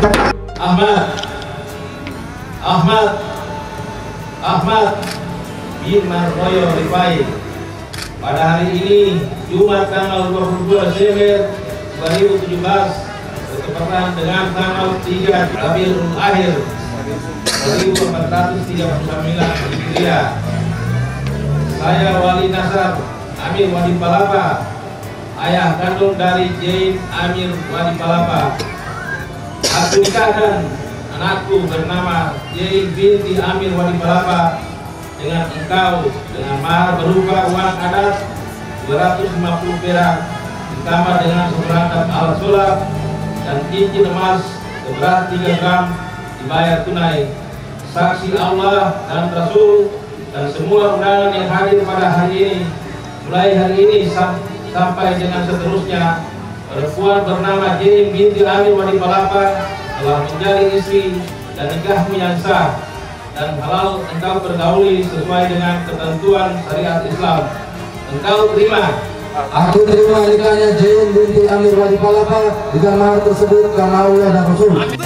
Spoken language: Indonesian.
Ahmad bin Marroyo Rifai pada hari ini Jumat tanggal 22 Desember 2017 bertepatan dengan tanggal 3 Rabiul Akhir 1439 Hijriah. Saya Wali Nasar Amir Wadi Palapa, ayah kandung dari Jain Amir Wadi Palapa. Aku nikahkan anakku bernama Jain binti Amir Wadi Palapa dengan engkau dengan mahar berupa uang adat 250 perak ditambah dengan seperangkat alat sulap dan cincin emas seberat 3 gram dibayar tunai. Saksi Allah dan Rasul dan semua undangan yang hadir pada hari ini, mulai hari ini sampai dengan seterusnya, perempuan bernama Jain binti Amir Wadi Palapa telah menjadi istri dan nikahmu yang sah dan halal engkau pergauli sesuai dengan ketentuan syariat Islam. Engkau terima? Aku terima nikahnya Jain binti Amir Wadi Palapa dengan mahar tersebut karena Allah dan Rasul.